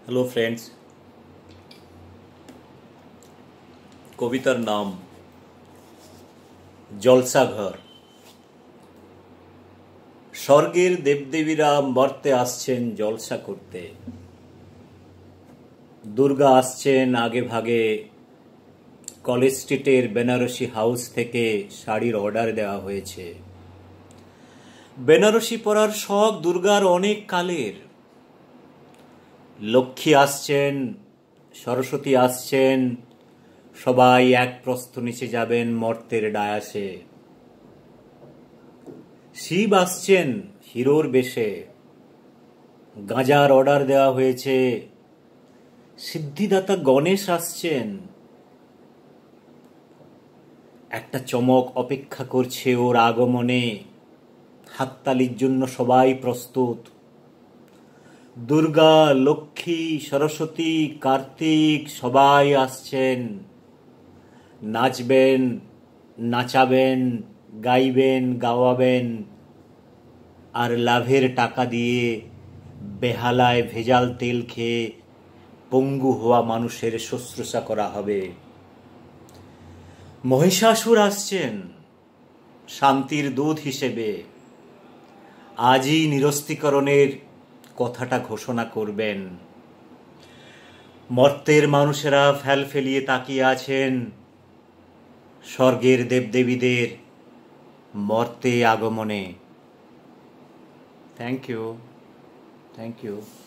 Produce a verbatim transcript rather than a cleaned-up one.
Hello friends, কবিতার নাম জলসাঘর। স্বর্গের দেবদেবীরা মর্তে আসছেন জলসা করতে। দুর্গা আসছেন আগে ভাগে, কলেজ স্ট্রিটের বেনারসি হাউস থেকে শাড়ির অর্ডার দেওয়া হয়েছে। বেনারসি পরার শখ দুর্গার অনেক কালের। লক্ষ্মী আসছেন, সরস্বতী আসছেন, সবাই এক প্রস্থ নিচে যাবেন মর্তের ডায়াসে। শিব আসছেন হিরোর বেশে, গাঁজার অর্ডার দেওয়া হয়েছে। সিদ্ধিদাতা গণেশ আসছেন, একটা চমক অপেক্ষা করছে ওর আগমনে। হাততালির জন্য সবাই প্রস্তুত। দুর্গা, লক্ষ্মী, সরস্বতী, কার্তিক সবাই আসছেন। নাচবেন, নাচাবেন, গাইবেন, গাওয়াবেন, আর লাভের টাকা দিয়ে বেহালায় ভেজাল তেল খেয়ে পঙ্গু হওয়া মানুষের শুশ্রূষা করা হবে। মহিষাসুর আসছেন শান্তির দূত হিসেবে। আজই নিরস্ত্রীকরণের কথাটা ঘোষণা করবেন। মর্তের মানুষেরা ফেল ফেলিয়ে তাকিয়ে আছেন স্বর্গের দেবদেবীদের মর্তে আগমনে। Thank you, thank you.